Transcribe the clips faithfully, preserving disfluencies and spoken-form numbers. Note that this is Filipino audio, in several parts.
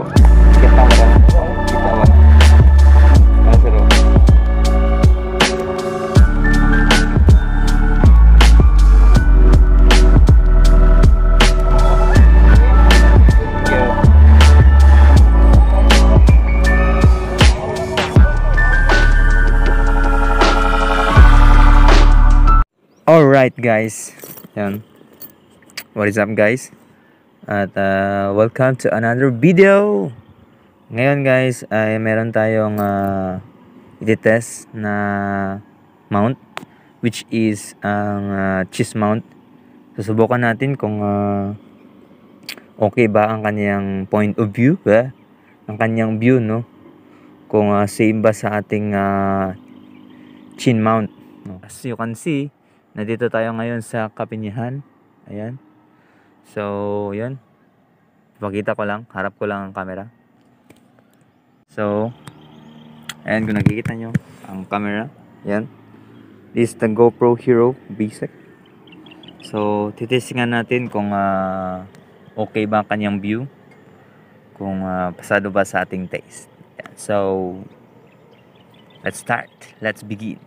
Kita camera. Kita ba? Ah, seru. Alright guys, yan. What is up guys? At uh, welcome to another video. Ngayon guys ay meron tayong uh, i-test na mount, which is ang uh, cheese mount. Susubukan natin kung uh, okay ba ang kanyang point of view, eh? Ang kanyang view, no? Kung uh, same ba sa ating uh, chin mount. As you can see, nandito tayo ngayon sa Kapinyahan. Ayan. So, yun. Ipakita ko lang. Harap ko lang ang camera. So, ayan kung nakikita nyo ang camera. Ayan. This is the GoPro Hero Basic. So, titestingan natin kung uh, okay ba ang kanyang view. Kung uh, pasado ba sa ating taste. Ayan. So, let's start. Let's begin.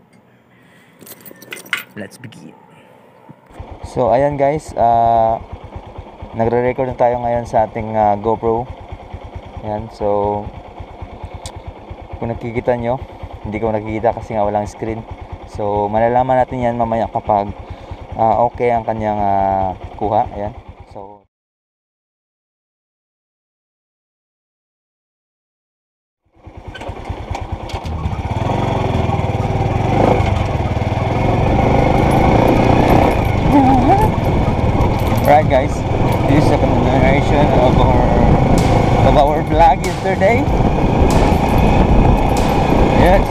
Let's begin. So ayan guys, uh, nagre-record na tayo ngayon sa ating uh, GoPro. Ayan, so kung nakikita nyo, hindi ko nakikita kasi nga walang screen. So malalaman natin yan mamaya kapag uh, okay ang kanyang uh, kuha. Ayan. So right guys, this is a continuation of our of our vlog yesterday. Yes.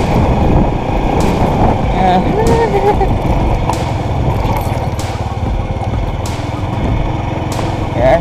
Yeah. Yes.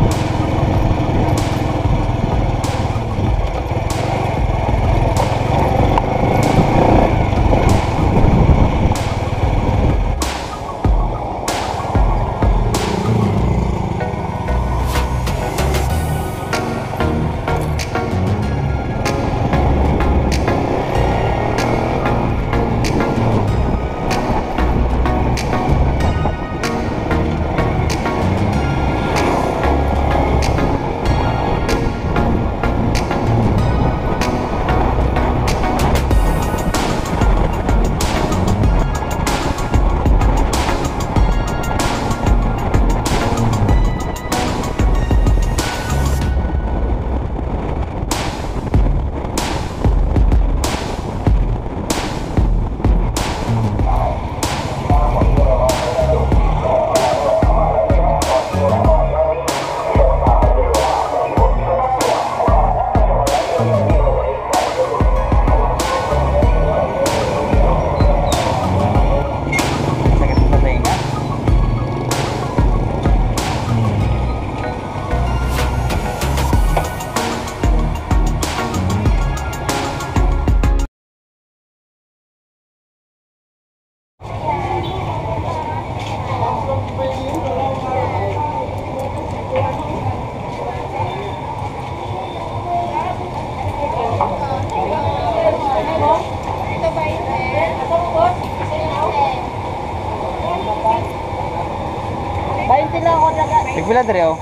Pila dere oh.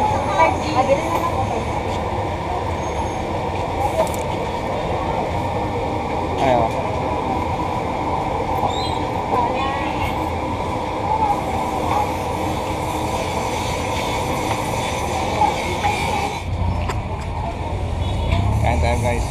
Ayo. Kain tayo guys.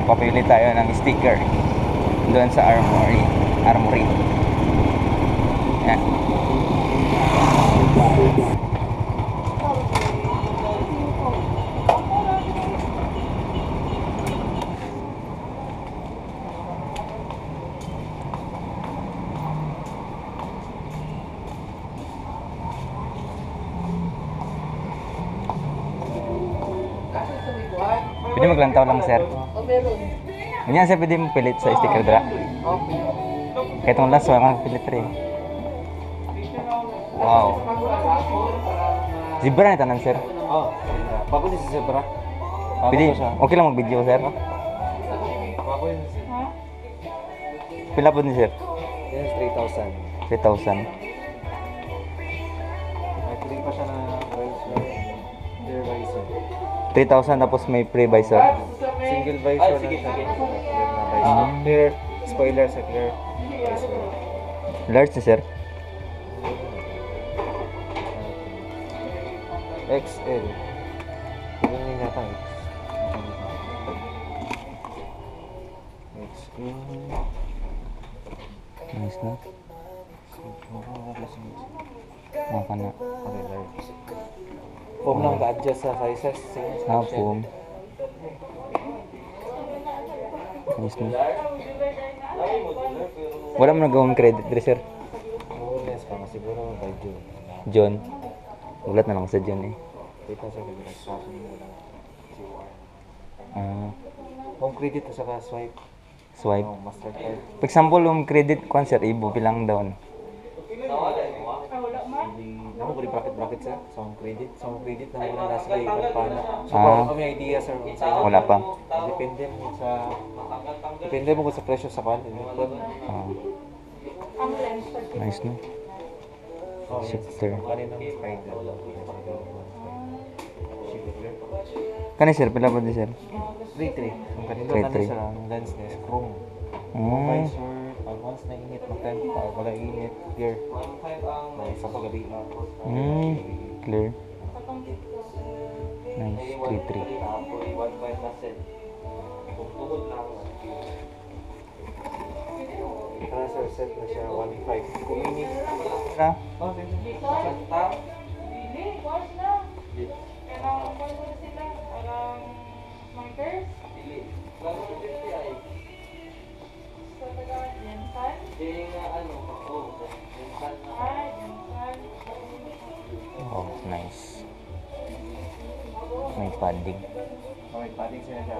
papili tayo ng sticker doon sa Armory. Armory. Yan. Pwede maglantaw lang, sir. Ganyan, sir, pwede mo pilit sa sticker dra. Kahit itong last, wala kang pilit rin. Wow. Zebra na tanan, sir. Oh, bago din si Zebra. Bago Pwede, siya. okay lang mag-video, sir. Bago yun. Pila po ni sir? Yan is three thousand. three thousand. May free pa siya na visor. Clear visor. three thousand tapos may pre-visor. Single visor na siya. Ah, clear spoiler sa clear visor. Large ni sir. X L. Ilan yung yata X? X L. Nice na. Maka na. Okay, large. Foam lang ka-adjust sa sizes. Ah, foam. Nice na. Wala mo nag-home credit, dre, sir. Oo, yes pa. Siguro by June. John. Ulat na lang sa John eh. Kita sa kabila. Sa akin mo lang. Ah, Home credit at saka swipe. swipe. Oh, Mastercard. For example, home credit, kung sir, ibo bilang down. Hindi, ako ko bracket-bracket sa sa home credit. Sa home credit na wala nasa kayo kung paano. So, Ah. kung kami idea sir, kung sa Wala pa. depende mo sa depende mo kung sa presyo sa pan. Ah, nice na. Oh, Shifter. kaninang spider. Kani sir, pila po di sir? three three. Ang kanino three kanin three. sa lens ni chrome. Mm. Visor, pag once na init, mag-time pag wala init, clear. May sa paggabi. Mm. Clear. Nice. three three. Transfer set na siya one five. Kung ini Na? oh, sige. Oh, nice. May padding. Okay, padding siya siya.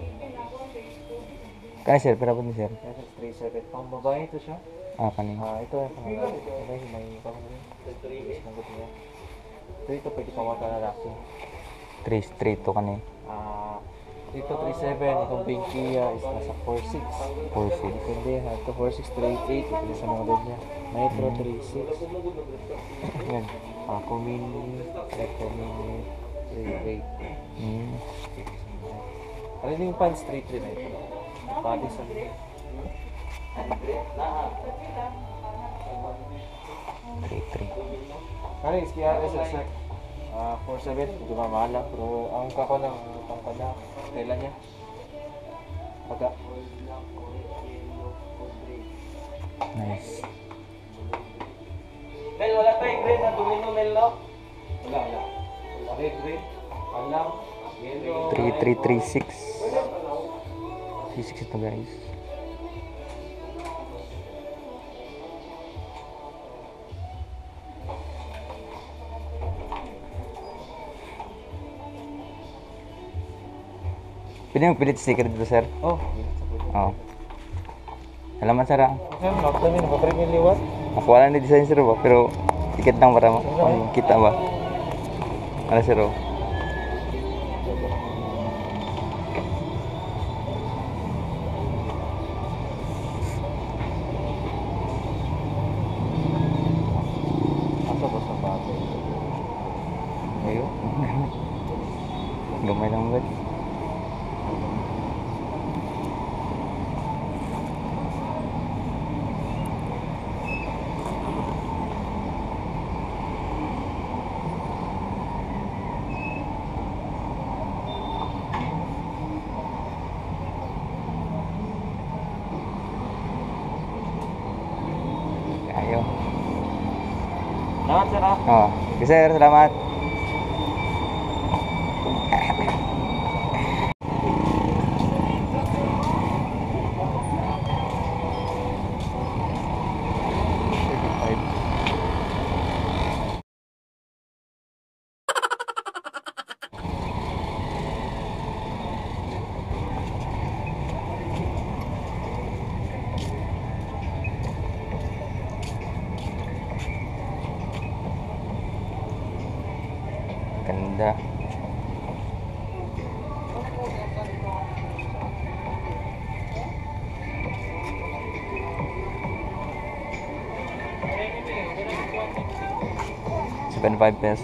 Kani sir, pila po ni sir? S S three seven. Pang babae ito siya. Ah, kani. Ah, ito yung pang may may pang sagot niya. Ito ito pwede pa mata lalaki. three straight to kani. Ah, dito three seven, itong Pinkia is nasa four six. four six. Depende ha. Ito four six, three eight, ito sa mga red niya. Metro three six. Yan. Ako mini, Eco mini, three eight. Mm. Ano yung pants three three na ito? Body sa three three. Kaya is K R S S ah four seven, hindi mamala. Pero ang kako ng pang kada, tela niya. Pagka. Nice. Mel, wala tayong green na domino, Mel, no? Wala, wala. Red, green. Alam. Yellow. three three three six. three six ito guys. Pwede mo pilit sticker dito sir? Oh, Oo. Salamat sir ah. sir, nakita niyo, nakapremyo liwat. Ako wala na design sir ba? Pero ticket lang para ma- ano, kita ba? Ano sir oh? Asa ba sa bago? Ngayon? Gamay lang ba? Salamat sir ah. Oh, okay, sir, salamat. Ganda. seventy-five pesos.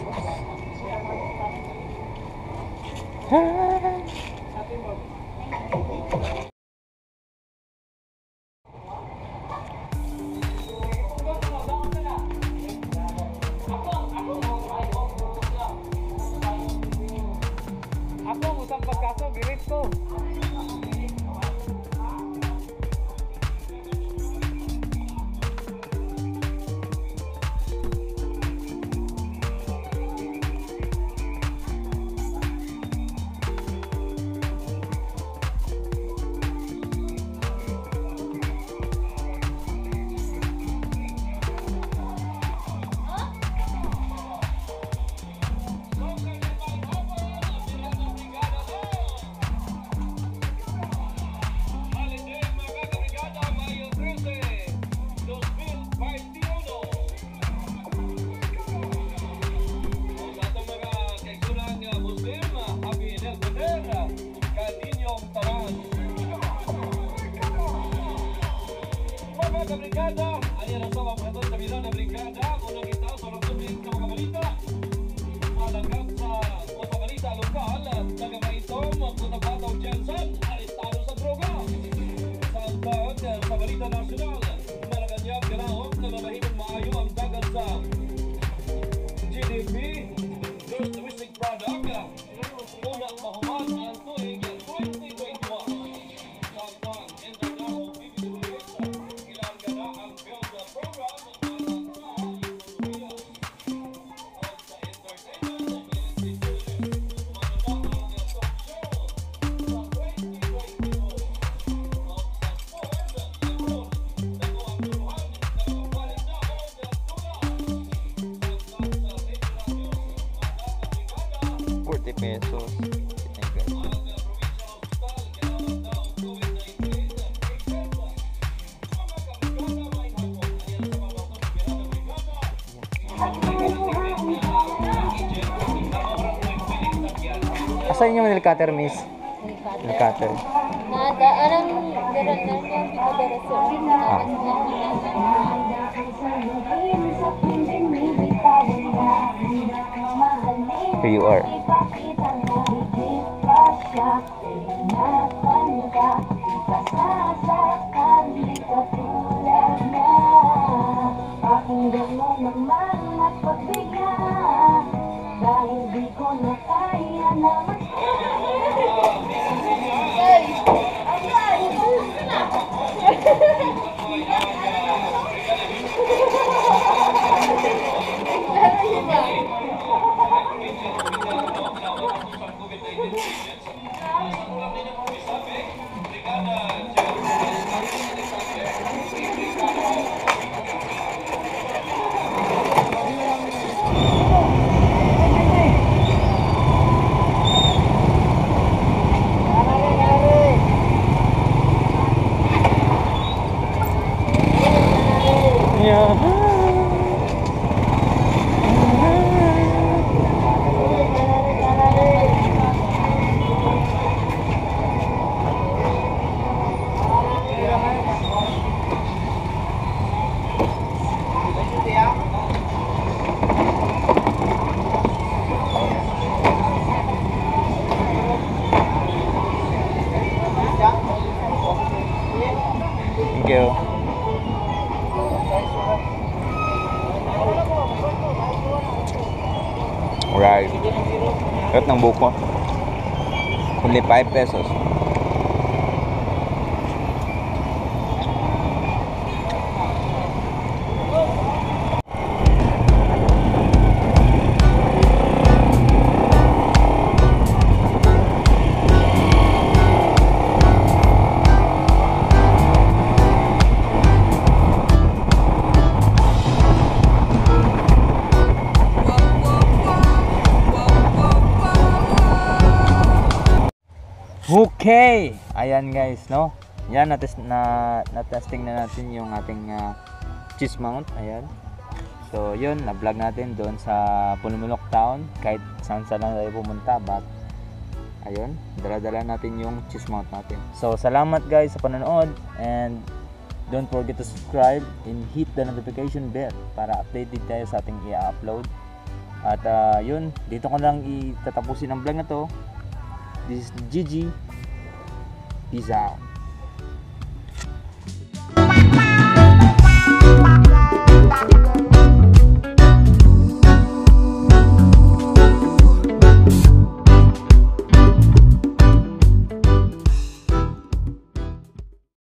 Ako usang pagkaso gilit ko. Brigada, ayan ang sama po sa bilang na brigada, unang kita sa lungsod ng mga balita. Alagap sa mga balita lokal, taga-maitom, Cotabato Jensen, arestado sa droga. Samtang sa balita nasyonal, Malacanang ganaon na mamahimong maayo ang dagat sa G D P, gross domestic product, unang mahuman ang tuig twenty twenty-one. Samtang Entradaho, ilang gana ang build program forty pesos. Asan yung nail cutter, miss? Nail cutter. Nada, anong garan na niya, pinag-reserve na Here you are. Pakinggan mo naman at pagbigyan, dahil di ko na kaya na Thank you. Right. Cut ng buko. Only five pesos. Okay, ayan guys, no? Yan, natest na na-testing na natin yung ating uh, cheese mount. Ayan. So, yun, na-vlog natin doon sa Pulumulok Town, kahit saan saan lang tayo pumunta, but ayun, dala-dala natin yung cheese mount natin. So, salamat guys sa panonood, and don't forget to subscribe and hit the notification bell para updated tayo sa ating i-upload. At uh, yun, dito ko lang itatapusin ang vlog na to. This is Gigi. Peace out.